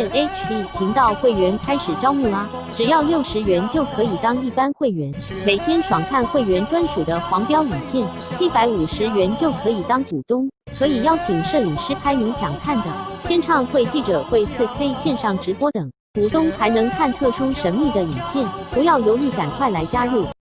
现 HD 频道会员开始招募啦！只要60元就可以当一般会员，每天爽看会员专属的黄标影片，750元就可以当股东，可以邀请摄影师拍你想看的，签唱会、记者会、4K 线上直播等，股东还能看特殊神秘的影片，不要犹豫，赶快来加入！